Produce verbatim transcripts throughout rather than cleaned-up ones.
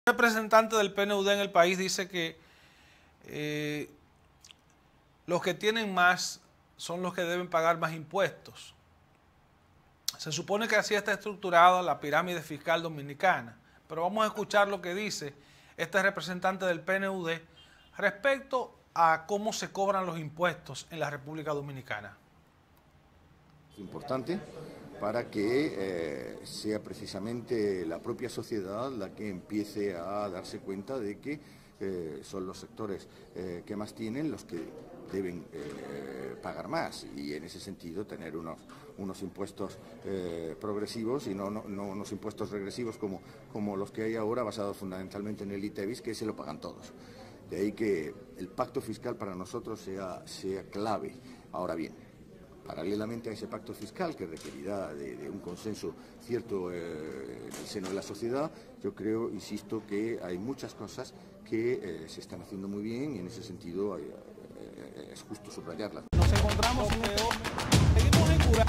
El representante del P N U D en el país dice que eh, los que tienen más son los que deben pagar más impuestos. Se supone que así está estructurada la pirámide fiscal dominicana, pero vamos a escuchar lo que dice este representante del P N U D respecto a cómo se cobran los impuestos en la República Dominicana. Es importante para que eh, sea precisamente la propia sociedad la que empiece a darse cuenta de que eh, son los sectores eh, que más tienen los que deben eh, pagar más, y en ese sentido tener unos, unos impuestos eh, progresivos y no, no, no unos impuestos regresivos como, como los que hay ahora, basados fundamentalmente en el ITEVIS, que se lo pagan todos. De ahí que el pacto fiscal para nosotros sea, sea clave. Ahora bien, paralelamente a ese pacto fiscal que requerirá de, de un consenso cierto eh, en el seno de la sociedad, yo creo, insisto, que hay muchas cosas que eh, se están haciendo muy bien y en ese sentido eh, eh, es justo subrayarlas. Nos encontramos en este seguimos en cura.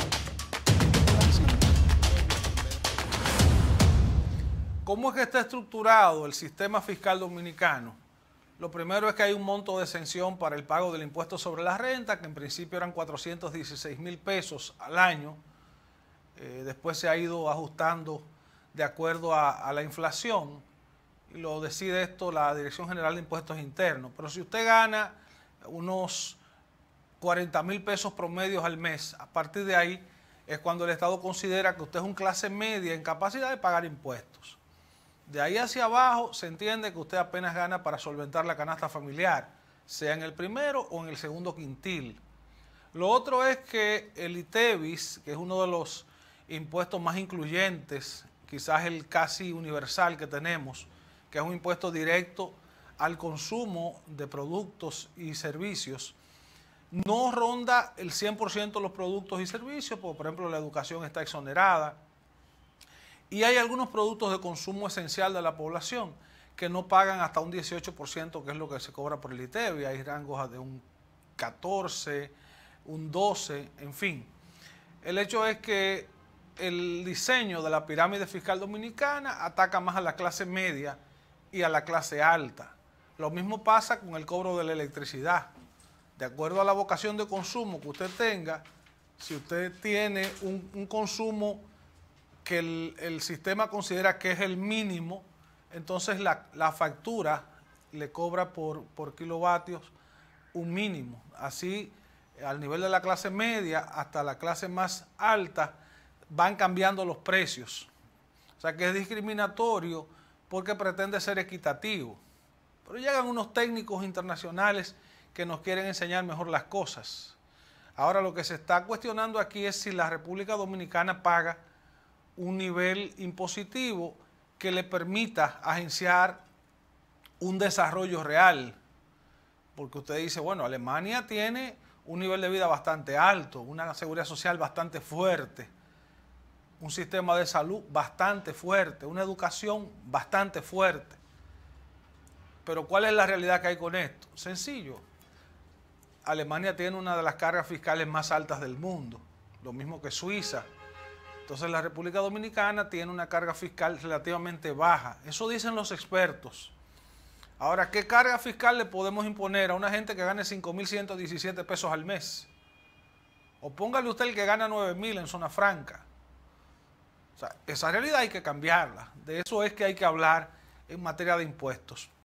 ¿Cómo es que está estructurado el sistema fiscal dominicano? Lo primero es que hay un monto de exención para el pago del impuesto sobre la renta, que en principio eran cuatrocientos dieciséis mil pesos al año. Eh, después se ha ido ajustando de acuerdo a, a la inflación, y lo decide esto la Dirección General de Impuestos Internos. Pero si usted gana unos cuarenta mil pesos promedios al mes, a partir de ahí es cuando el Estado considera que usted es un clase media en capacidad de pagar impuestos. De ahí hacia abajo se entiende que usted apenas gana para solventar la canasta familiar, sea en el primero o en el segundo quintil. Lo otro es que el ITEVIS, que es uno de los impuestos más incluyentes, quizás el casi universal que tenemos, que es un impuesto directo al consumo de productos y servicios, no ronda el cien por ciento de los productos y servicios, porque por ejemplo la educación está exonerada, y hay algunos productos de consumo esencial de la población que no pagan hasta un dieciocho por ciento, que es lo que se cobra por el ITEVIS. Hay rangos de un catorce, un doce, en fin. El hecho es que el diseño de la pirámide fiscal dominicana ataca más a la clase media y a la clase alta. Lo mismo pasa con el cobro de la electricidad. De acuerdo a la vocación de consumo que usted tenga, si usted tiene un, un consumo que el, el sistema considera que es el mínimo, entonces la, la factura le cobra por, por kilovatios un mínimo. Así, al nivel de la clase media hasta la clase más alta, van cambiando los precios. O sea que es discriminatorio porque pretende ser equitativo. Pero llegan unos técnicos internacionales que nos quieren enseñar mejor las cosas. Ahora lo que se está cuestionando aquí es si la República Dominicana paga un nivel impositivo que le permita agenciar un desarrollo real. Porque usted dice, bueno, Alemania tiene un nivel de vida bastante alto, una seguridad social bastante fuerte, un sistema de salud bastante fuerte, una educación bastante fuerte. Pero ¿cuál es la realidad que hay con esto? Sencillo. Alemania tiene una de las cargas fiscales más altas del mundo, lo mismo que Suiza. Entonces la República Dominicana tiene una carga fiscal relativamente baja. Eso dicen los expertos. Ahora, ¿qué carga fiscal le podemos imponer a una gente que gane cinco mil ciento diecisiete pesos al mes? O póngale usted el que gana nueve mil en zona franca. O sea, esa realidad hay que cambiarla. De eso es que hay que hablar en materia de impuestos.